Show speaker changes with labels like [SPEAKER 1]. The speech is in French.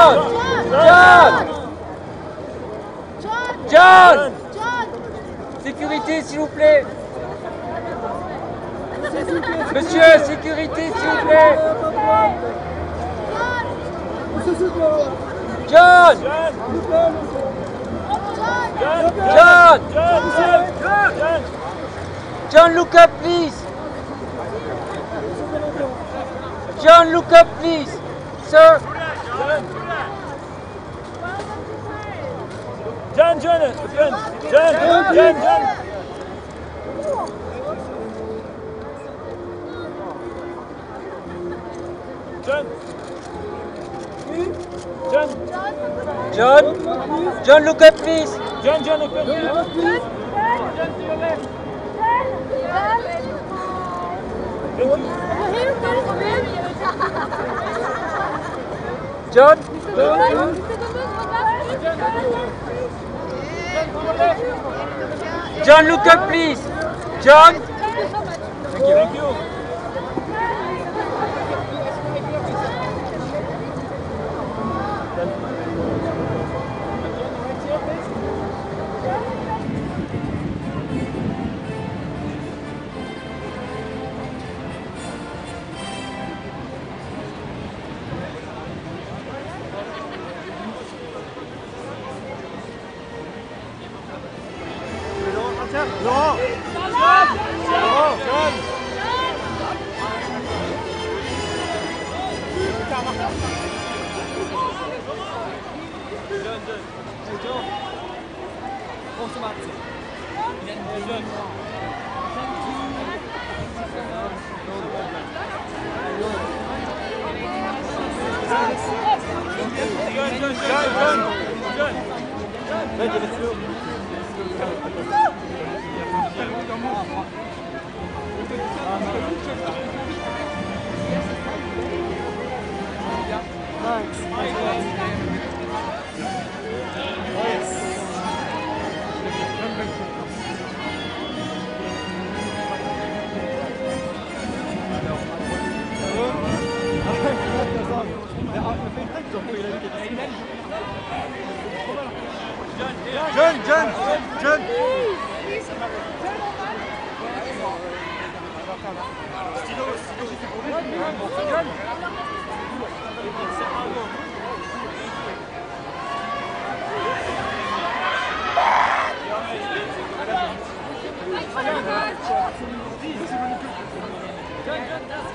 [SPEAKER 1] John! Sécurité, s'il vous plaît. Monsieur, sécurité, s'il vous plaît. John! John! John, look up, please. John, look up, please. Sir.
[SPEAKER 2] John. John.
[SPEAKER 1] John, look up, please.
[SPEAKER 2] John, open.
[SPEAKER 1] John. John, look up, please. John.
[SPEAKER 2] Thank you.
[SPEAKER 3] John.
[SPEAKER 2] John,